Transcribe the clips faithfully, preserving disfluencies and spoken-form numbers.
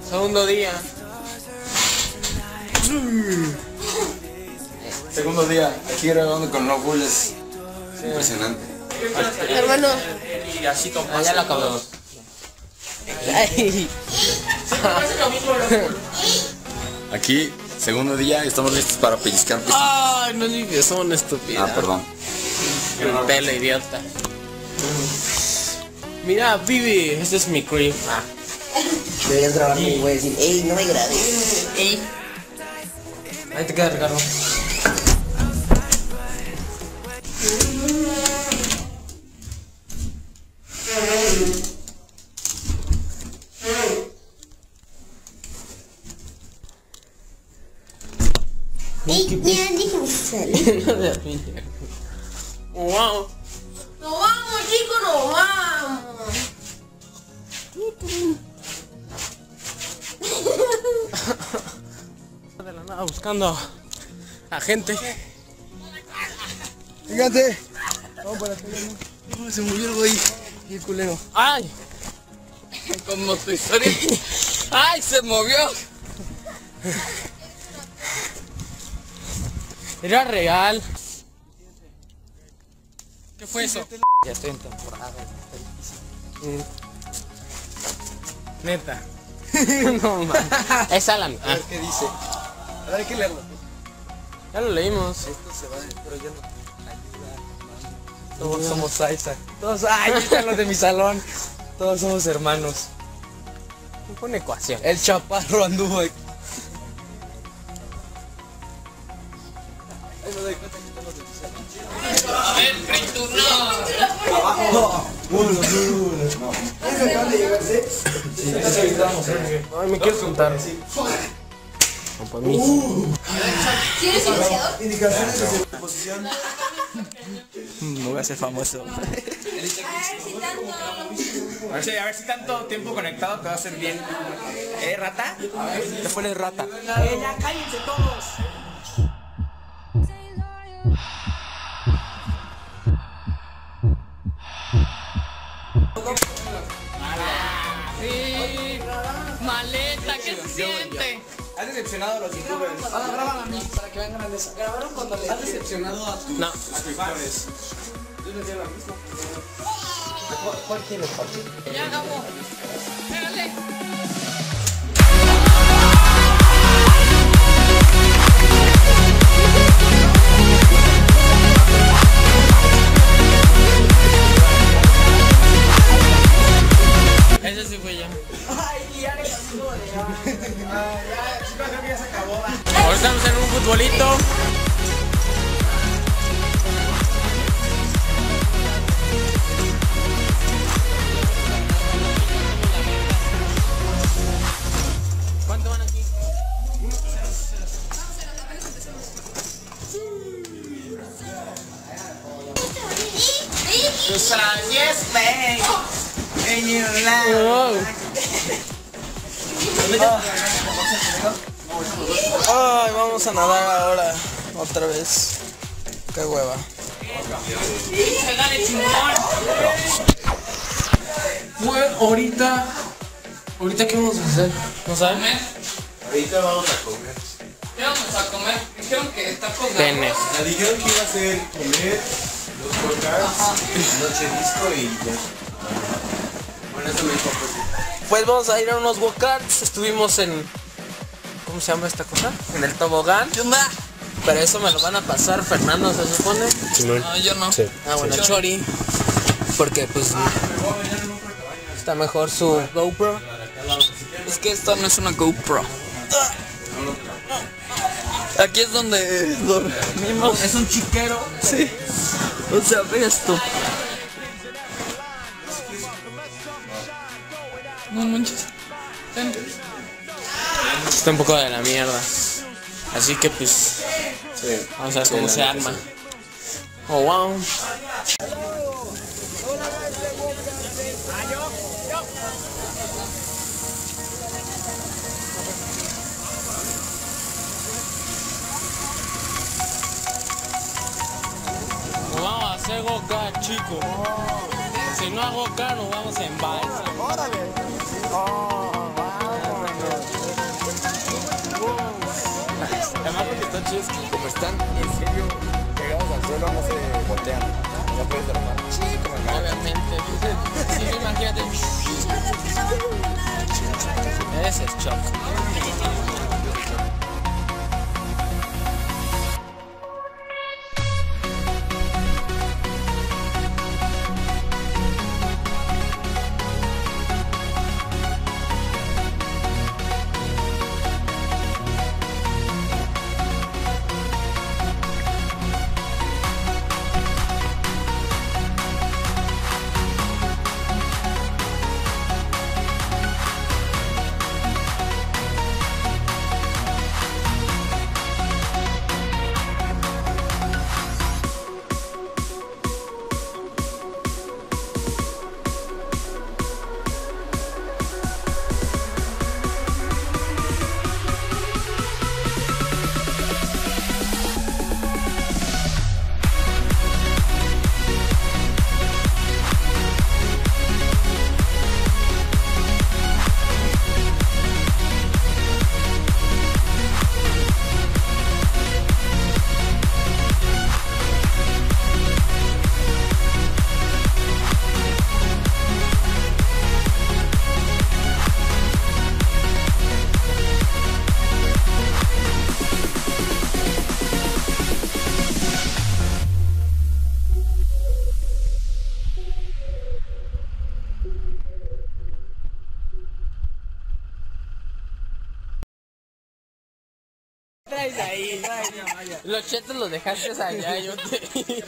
Segundo día. Segundo día, aquí grabando con No Bullets. Impresionante. Hermano. Y así como ah, ya lo acabamos. Aquí, segundo día, estamos listos para pellizcar. Ay, no digas, son estúpidos. Ah, perdón. El pelo idiota. Mira, Vivi, este es mi creep. Ah. Deberías grabarme y voy a decir, ey, no me grabes. Ey. Ahí te queda, Ricardo. Ey, ya déjame salir. No de piña. Wow. ¡Nos vamos, chicos, nos vamos! De la nada buscando a gente. Fíjate. Vamos para acá. No, se murió el güey. Y el culero. ¡Ay! Como tu historia. ¡Ay, se movió! Era real. ¿Qué fue eso? Ya estoy en temporada. Mm. Neta. No man. Es Alan. A ver qué dice. A ver, hay que leerlo. Ya lo leímos. Esto se va, pero ya no. Ayuda, todos somos Isaac. Todos, ay, están los de mi salón. Todos somos hermanos. Una ecuación. El chaparro anduvo aquí. Ahí me doy cuenta que están los de mi salón. A ver, frito, no. Abajo. Uno, uno. No. Sí, eso evitamos. Ay, me quiero juntar. Con permiso. ¿Tienes iniciador? Indicaciones de posición. No voy a ser famoso. A ver si tanto... A ver si, a ver si tanto tiempo conectado te va a hacer bien. ¿Eh, rata? Te pones rata. ¡Eh, ya cállense todos! Sí, maleta, ¿qué se siente? ¿Has decepcionado a los youtubers? Ahora graban a mí para que vengan a mesa. Grabaron cuando les ¿Has decepcionado a tus, No. a tus fans? Yo les digo lo mismo. ¿Cuál quieres, papi? Ya acabó. Pégale. Ese sí fue yo. Ay, ya le pasó. Ya, chicos, creo que ya se acabó. Ahora estamos en un futbolito. ¿Cuánto van aquí? Tus yes, babe. And you laugh. Wow. Ay, vamos a nadar ahora. Otra vez. Qué hueva. Pégale, chingón. Fue ahorita. ¿Ahorita qué vamos a hacer? ¿No saben? Ahorita vamos a comer. ¿Qué vamos a comer? Dijeron que está con Tenes. La dijeron que iba a ser comer, los podcasts, noche disco y ya. Bueno, eso me dijo pues. Pues vamos a ir a unos go-karts. Estuvimos en... ¿Cómo se llama esta cosa? En el tobogán. ¿Qué onda? Pero eso me lo van a pasar Fernando, se supone. No, yo no. Sí. Ah, bueno, Chori. Porque pues... Está mejor su GoPro. Es que esto no es una GoPro. Aquí es donde dormimos. Es un chiquero. Sí. O sea, ve esto. No manches. Ven. Está un poco de la mierda. Así que pues... Sí. Vamos a ver Sí, cómo la se neta, arma. sí. Oh, wow. Nos vamos a hacer go-kart, chicos. Si no hago go-kart, nos vamos en balsa. Órale. Oh, vámonos. cuchillos que como están en serio pegados al suelo no se voltean. No puedes derramar. Sí, como acá. Obviamente. Sí, imagínate. Ese es shock. Traes ahí, los chetos los dejaste allá, yo te...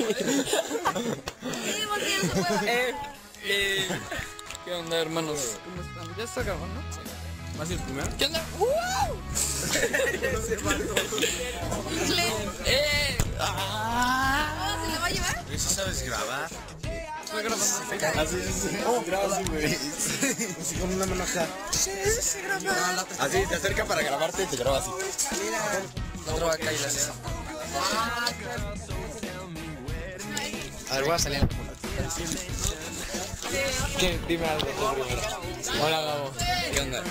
eh, eh, ¿Qué onda, hermanos? ¿Cómo están? ¿Ya está grabando? ¿Vas a ir primero? ¿Qué onda? ¡Uh! eh, ah. ¿Se lo va a llevar? ¿Sí sabes grabar? Estoy grabando. Así, así. Oh, graba así, güey. Así con una mano acá. Así, te acerca para grabarte y te graba así. La otra va acá y la hace. A ver, voy a salir. ¿Qué? Dime algo tú primero. Hola, Gabo. ¿Qué onda?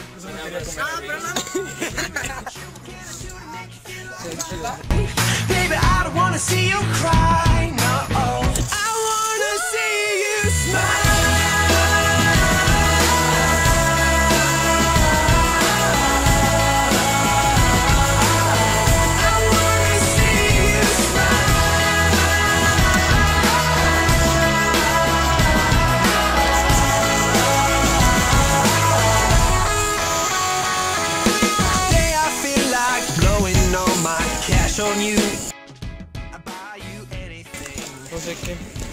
Baby, I don't wanna see you cry, no. I wanna see you smile. On you, I buy you anything. No sé qué.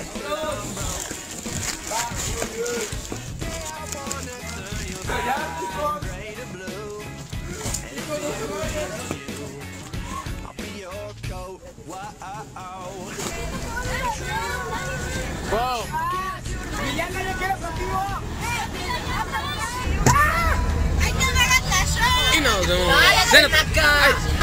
Wow. ¡Villana, yo quiero contigo! ¡Ay, no me hagas la show! Y nos vemos.